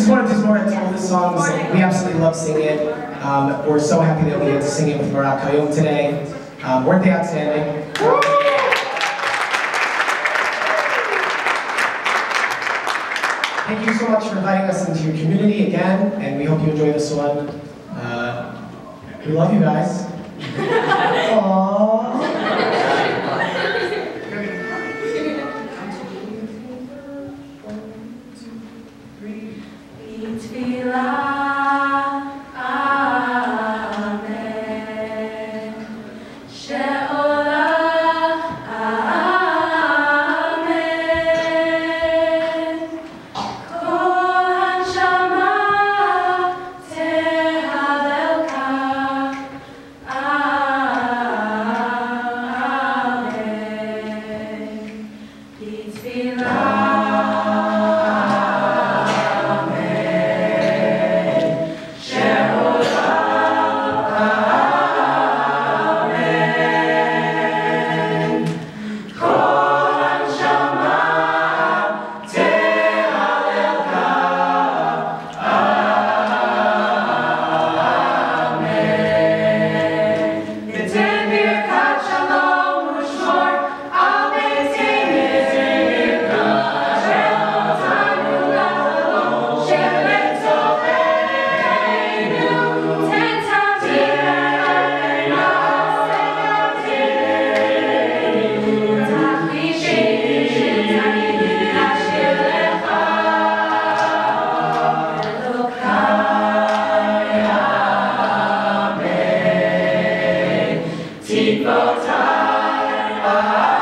just wanted Tizmoret to all the songs. We absolutely love singing it. We're so happy that we get to sing it with Marak Hayom today. Weren't they outstanding? Thank you so much for inviting us into your community again, and we hope you enjoy this one. We love you guys. Aww. Tizmoret.